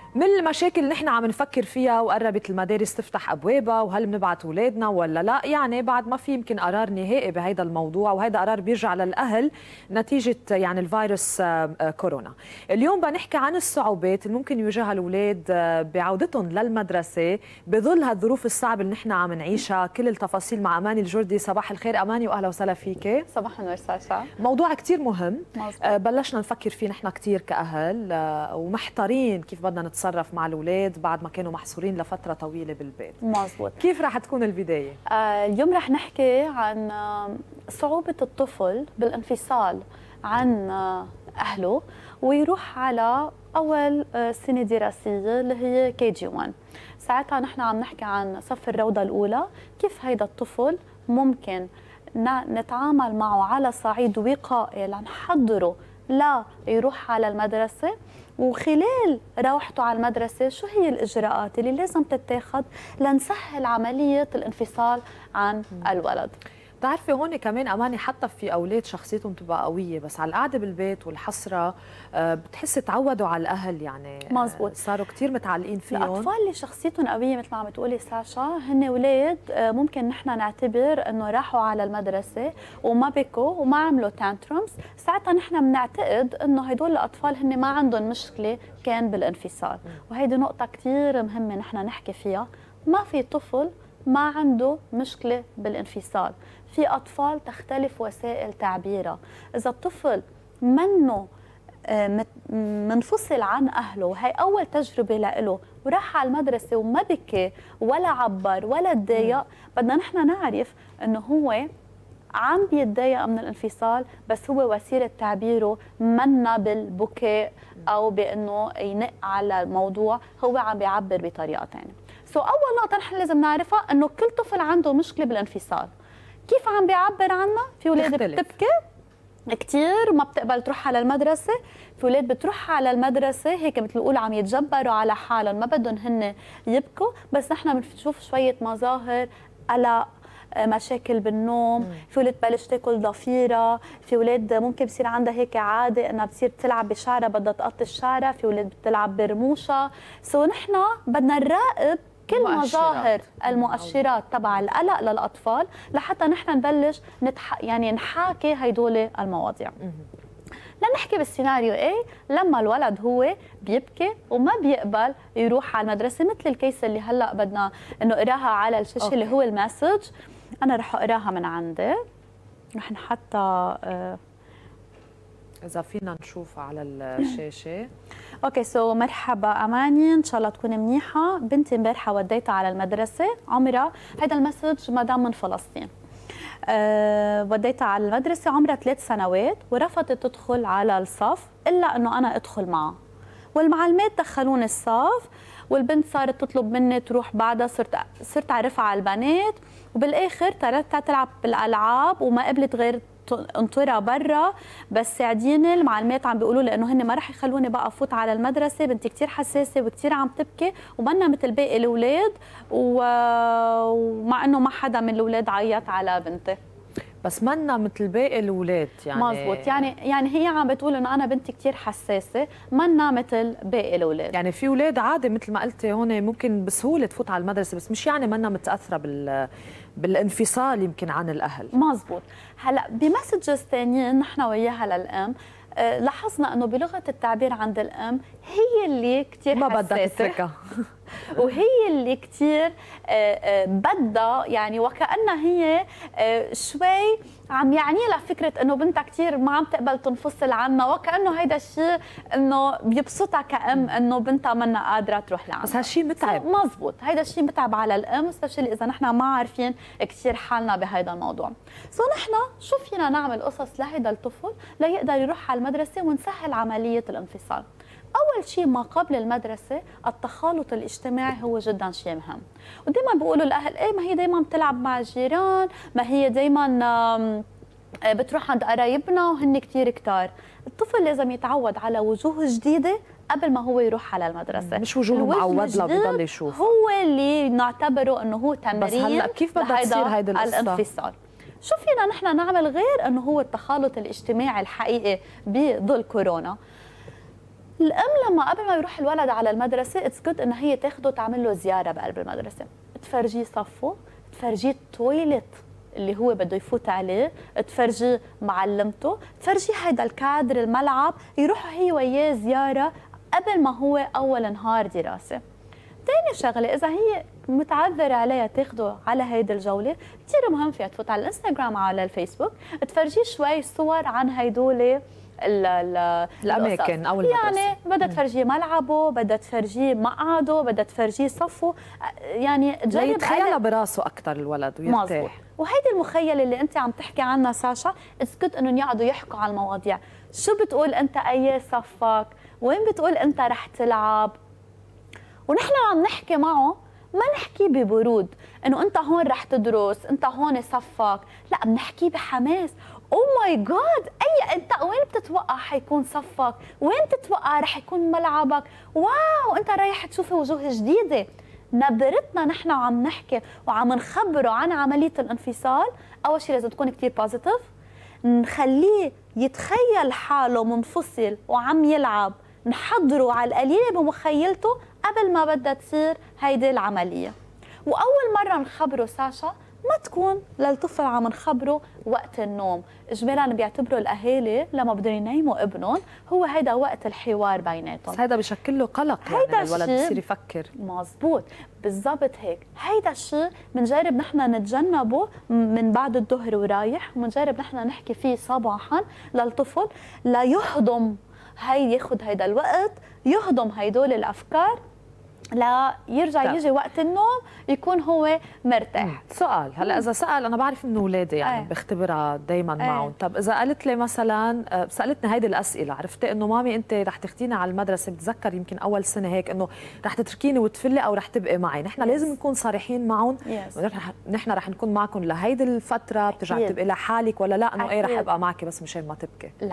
من المشاكل اللي نحن عم نفكر فيها وقربت المدارس تفتح ابوابها وهل بنبعث اولادنا ولا لا، يعني بعد ما في يمكن قرار نهائي بهذا الموضوع، وهذا قرار بيرجع للاهل نتيجه يعني الفيروس كورونا. اليوم بنحكي عن الصعوبات اللي ممكن يواجهها الاولاد بعودتهم للمدرسه بظل هالظروف الصعبه اللي نحن عم نعيشها. كل التفاصيل مع اماني الجردي. صباح الخير اماني واهلا وسهلا فيك. صباح النور ساشا. موضوع كثير مهم بلشنا نفكر فيه نحن كثير كاهل ومحتارين كيف بدنا نتصرف مع الاولاد بعد ما كانوا محصورين لفتره طويله بالبيت. مزبوط. كيف رح تكون البدايه؟ اليوم رح نحكي عن صعوبه الطفل بالانفصال عن اهله ويروح على اول سنه دراسيه اللي هي KG1. ساعتها نحن عم نحكي عن صف الروضه الاولى، كيف هيدا الطفل ممكن نتعامل معه على صعيد وقائي لنحضره لا يروح على المدرسه، وخلال روحته على المدرسة شو هي الإجراءات اللي لازم تتاخد لنسهل عملية الانفصال عن الولد. بتعرفي هون كمان اماني حتى في اولاد شخصيتهم تبقى قويه، بس على القعده بالبيت والحسره بتحس تعودوا على الاهل، يعني مزبوط. صاروا كثير متعلقين فيهم. الاطفال اللي شخصيتهم قويه مثل ما عم تقولي ساشا هن اولاد ممكن نحن نعتبر انه راحوا على المدرسه وما بكوا وما عملوا تانترمز، ساعتها نحن بنعتقد انه هدول الاطفال هن ما عندهم مشكله كان بالانفصال، وهيدي نقطه كثير مهمه نحن نحكي فيها. ما في طفل ما عنده مشكله بالانفصال، في أطفال تختلف وسائل تعبيرها. إذا الطفل منه منفصل عن أهله وهي أول تجربة له وراح على المدرسة وما بكي ولا عبر ولا تضايق، بدنا نحن نعرف إنه هو عم بيتضايق من الانفصال، بس هو وسيلة تعبيره منا بالبكاء أو بأنه ينق على الموضوع، هو عم بيعبر بطريقة ثانية. أول نقطة نحن لازم نعرفها إنه كل طفل عنده مشكلة بالانفصال. كيف عم بيعبر عنها؟ في اولاد بتبكي كثير ما بتقبل تروح على المدرسه، في اولاد بتروح على المدرسه هيك مثل نقول عم يتجبروا على حالهم ما بدهم هن يبكوا، بس نحن بنشوف شويه مظاهر قلق، مشاكل بالنوم، في اولاد بلش تاكل ضفيره، في اولاد ممكن بصير عندها هيك عاده انها بتصير تلعب بشعرها بدها تقطش شعرها، في اولاد بتلعب برموشها، نحن بدنا نراقب كل مظاهر المؤشرات تبع القلق للاطفال لحتى نحن نبلش يعني نحاكي هدول المواضيع. لنحكي بالسيناريو A لما الولد هو بيبكي وما بيقبل يروح على المدرسه، مثل الكيس اللي هلا بدنا انه اقراها على الشاشه اللي هو المسج. انا رح اقراها من عندي، رح نحطها إذا فينا نشوفها على الشاشة. اوكي مرحبا اماني، ان شاء الله تكوني منيحه. بنتي امبارحه وديتها على المدرسه، عمرها هذا المسج مدام من فلسطين. وديتها على المدرسه عمرها 3 سنوات ورفضت تدخل على الصف الا انه انا ادخل معها، والمعلمات دخلوني الصف، والبنت صارت تطلب مني تروح بعدها، صرت اعرفها على البنات، وبالاخر تركتها تلعب بالالعاب وما قبلت غير انطرها برا. بس ساعديني المعلمات عم بيقولوا لي انه هن ما رح يخلوني بقى افوت على المدرسه، بنتي كثير حساسه وكثير عم تبكي ومنا مثل باقي الاولاد، ومع انه ما حدا من الاولاد عيط على بنتي. بس منا مثل باقي الاولاد يعني. مزبوط، يعني هي عم بتقول انه انا بنتي كثير حساسه، منا مثل باقي الاولاد. يعني في اولاد عادي مثل ما قلتي هون ممكن بسهوله تفوت على المدرسه، بس مش يعني منا متاثره بالانفصال يمكن عن الاهل. مزبوط. هلا بمسجز ثانيين نحن وياها للام، لاحظنا انه بلغه التعبير عند الام هي اللي كثير ما بدها تتركها وهي اللي كثير بدها، يعني وكأنها هي شوي عم يعني لها فكره انه بنتها كثير ما عم تقبل تنفصل عنها، وكأنه هيدا الشيء انه بيبسطها كأم انه بنتها منا قادره تروح لعندها. بس هالشيء متعب. مزبوط، هيدا الشيء متعب على الام، سبيشلي اذا نحن ما عارفين كثير حالنا بهيدا الموضوع. نحن شو فينا نعمل قصص لهيدا الطفل ليقدر يروح على المدرسه ونسهل عمليه الانفصال؟ أول شيء ما قبل المدرسة التخالط الاجتماعي هو جدا شيء مهم، ودائما بيقولوا الأهل إيه ما هي دائما بتلعب مع الجيران، ما هي دائما بتروح عند قرايبنا وهن كثير كتار. الطفل لازم يتعود على وجوه جديدة قبل ما هو يروح على المدرسة، مش وجوه معود له بيضل يشوف، هو اللي نعتبره إنه هو تمرين. بس هلا كيف بدها تصير هيدي القصة؟ الانفصال. شو فينا نحن نعمل غير انه هو التخالط الاجتماعي الحقيقي بظل كورونا؟ الام لما قبل ما يروح الولد على المدرسه اتس جود ان هي تاخده تعمل له زياره بقلب المدرسه، تفرجيه صفه، تفرجيه التويلت اللي هو بده يفوت عليه، تفرجيه معلمته، تفرجيه هيدا الكادر الملعب، يروحوا هي وياه زياره قبل ما هو اول نهار دراسه. ثاني شغله اذا هي متعذره عليها تاخده على هيدي الجوله، كثير مهم فيها تفوت على الانستغرام او على الفيسبوك تفرجيه شوي صور عن هيدول الاماكن او المدرسه، يعني بدها تفرجيه ملعبه، بدها تفرجيه مقعده، بدها تفرجيه صفه، يعني تجرب يتخيلها براسه اكثر الولد ويرتاح. وهيدي المخيله اللي انت عم تحكي عنها ساشا، اسكت انهم يقعدوا يحكوا على المواضيع، شو بتقول انت اي صفك، وين بتقول انت رح تلعب، ونحن عم نحكي معه ما نحكي ببرود انه انت هون رح تدرس، انت هون صفك، لا بنحكي بحماس. او ماي جاد، انت وين بتتوقع حيكون صفك؟ وين بتتوقع رح يكون ملعبك؟ واو، انت رايح تشوفي وجوه جديده. نبرتنا نحن وعم نحكي وعم نخبره عن عمليه الانفصال، اول شيء لازم تكون كثير بوزيتيف، نخليه يتخيل حاله منفصل وعم يلعب، نحضره على القليله بمخيلته قبل ما بدها تصير هيدي العمليه. واول مره نخبره ساشا ما تكون للطفل عم نخبره وقت النوم، اجمالا بيعتبروا الاهالي لما بدهم ينيموا ابنهم هو هيدا وقت الحوار بيناتهم، بس هيدا بشكل له قلق، يعني الولد بصير يفكر. مزبوط، بالضبط هيك. هيدا الشيء بنجرب نحن نتجنبه من بعد الظهر ورايح، وبنجرب نحن نحكي فيه صباحا للطفل ليهضم ياخذ هيدا الوقت يهضم هيدول الافكار لا يرجع يجي وقت النوم يكون هو مرتاح. سؤال هلا اذا سال، انا بعرف انه اولادي يعني بختبرها دائما معهم، طب اذا قالت لي مثلا سالتني هيدي الاسئله، عرفتي انه مامي انت رح تاخذيني على المدرسه، بتذكر يمكن اول سنه هيك انه رح تتركيني وتفلي او رح تبقي معي، نحن لازم نكون صريحين معهم، نحن رح نكون معكم لهيدي الفتره، بترجع تبقي لحالك ولا لا، انه ايه رح ابقى معك بس مشان ما تبكي. لا،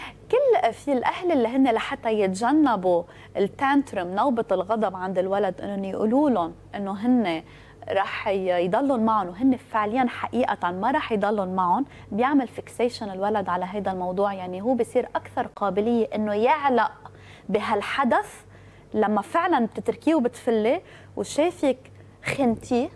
كل في الاهل اللي هن لحتى يتجنبوا التانترم نوبه الغضب عند الولد، انه يقولوا لهم انه هن رح يضلوا معهم وهن فعليا حقيقه ما رح يضلوا معهم، بيعمل فيكسيشن الولد على هذا الموضوع، يعني هو بصير اكثر قابليه انه يعلق بهالحدث لما فعلا بتتركيه وبتفلي وشايفك خنتيه،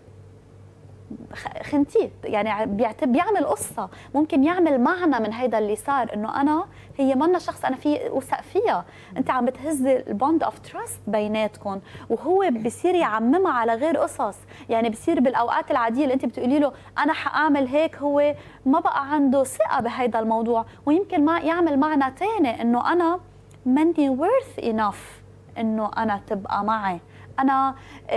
يعني بيعمل قصه، ممكن يعمل معنى من هيدا اللي صار، انه انا هي منا شخص انا في اوثق فيها، انت عم بتهزي البوند اوف تراست بيناتكم، وهو بصير يعممها على غير قصص، يعني بصير بالاوقات العاديه اللي انت بتقولي له انا حاعمل هيك، هو ما بقى عنده ثقه بهيدا الموضوع، ويمكن ما يعمل معنى ثاني انه انا ماني worth enough انه انا تبقى معي، انا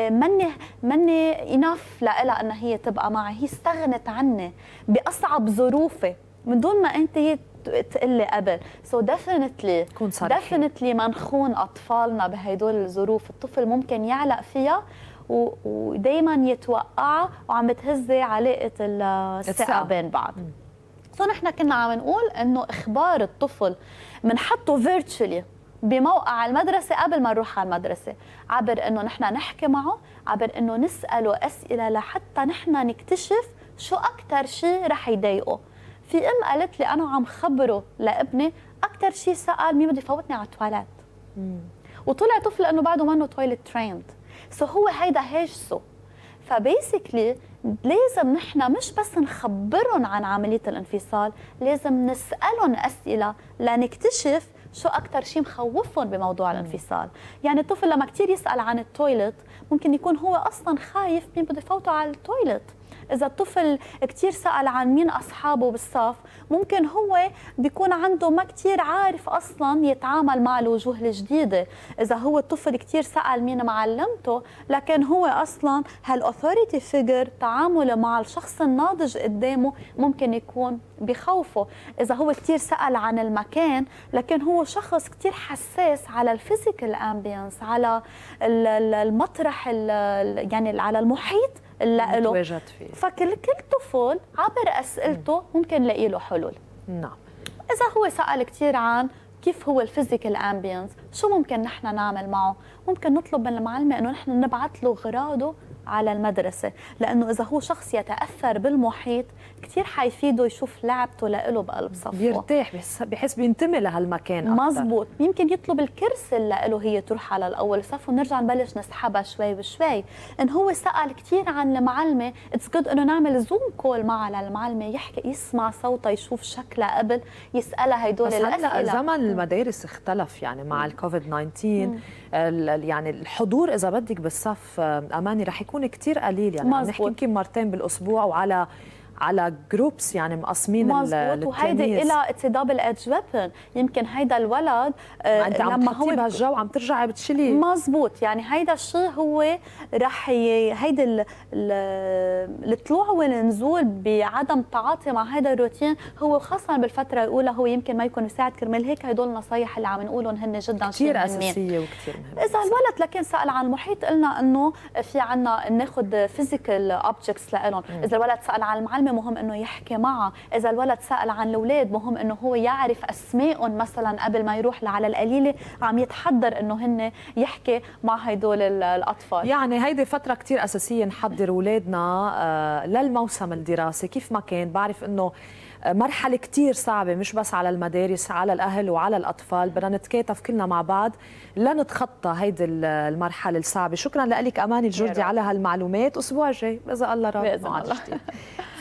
مني انف لها ان هي تبقى معي، هي استغنت عني باصعب ظروفي من دون ما انت تقلي قبل. سو ديفينتلي ما نخون اطفالنا بهدول الظروف، الطفل ممكن يعلق فيها ودائما يتوقع وعم بتهزي علاقه الثقه بين بعض. فنحن كنا عم نقول انه اخبار الطفل بنحطه فيرتشولي بموقع المدرسة قبل ما نروح على المدرسة، عبر انه نحن نحكي معه، عبر انه نسأله اسئلة لحتى نحن نكتشف شو اكثر شيء رح يضايقه. في ام قالت لي انا عم خبره لابني اكثر شيء سأل مين بده يفوتني على التواليت، وطلع طفل انه بعده منه تويلت تريند، سو هو هيدا هاجسه. فبيسكلي لازم نحن مش بس نخبرهم عن عملية الانفصال، لازم نسألهم اسئلة لنكتشف شو أكثر شيء مخوفهم بموضوع الانفصال. يعني الطفل لما كثير يسأل عن التويلت ممكن يكون هو أصلاً خايف مين بده يفوته على التويلت. إذا الطفل كثير سأل عن مين أصحابه بالصف ممكن هو بيكون عنده ما كثير عارف أصلاً يتعامل مع الوجوه الجديدة. إذا هو الطفل كثير سأل مين معلمته لكن هو أصلاً هالأوثوريتي فيجر تعامله مع الشخص الناضج قدامه ممكن يكون بخوفه. إذا هو كثير سأل عن المكان لكن هو شخص كثير حساس على الفيزيكال امبيانس، على المطرح يعني على المحيط اللي له، فكل طفل عبر اسئلته ممكن نلاقي له حلول. نعم. اذا هو سأل كثير عن كيف هو الفيزيكال امبيانس، شو ممكن نحن نعمل معه؟ ممكن نطلب من المعلمه انه نحن نبعث له غراضه على المدرسة، لأنه إذا هو شخص يتأثر بالمحيط كتير حيفيده يشوف لعبته لإله بقلب صفه، بيرتاح، بحس بينتمي لهالمكان أكتر. مزبوط. يمكن يطلب الكرسي اللي لإله هي تروح على الأول صف ونرجع نبلش نسحبها شوي بشوي. إن هو سأل كتير عن المعلمة، اتس جود إنه نعمل زوم كول معها للمعلمة، يحكي يسمع صوتها يشوف شكلها قبل يسألها هدول الأسئلة. هلا زمن المدارس اختلف يعني مع الكوفيد 19. يعني الحضور اذا بدك بالصف اماني رح يكون كثير قليل، يعني عم نحكي يمكن مرتين بالاسبوع وعلى جروبس يعني مقسمين مظبوط. وهيدي إلها اتس دبل ايدج ويبن. يمكن هيدا الولد انت عم تحطيه بهالجو عم ترجعي بتشيليه. مزبوط. يعني هيدا الشيء هو رح هيدا الطلوع والنزول بعدم التعاطي مع هيدا الروتين هو خاصة بالفترة الأولى هو يمكن ما يكون يساعد. كرمال هيك هدول النصايح اللي عم نقولهم هن جدا كثير أساسية وكثير مهمة. إذا الولد لكن سأل عن المحيط قلنا إنه في عنا ناخذ فيزيكال اوبجكتس لهم. إذا الولد سأل عن المعلمة مهم انه يحكي معها. اذا الولد سأل عن الاولاد مهم انه هو يعرف اسمائهم مثلا قبل ما يروح على القليله عم يتحضر انه هن يحكي مع هدول الاطفال. يعني هيدي فتره كثير اساسيه نحضر اولادنا للموسم الدراسي. كيف ما كان بعرف انه مرحلة كتير صعبة مش بس على المدارس، على الأهل وعلى الأطفال. بدنا نتكاتف كلنا مع بعض لنتخطى هيدي المرحلة الصعبة. شكرا لك أماني الجردي على هالمعلومات. أسبوع جاي إذا الله راد.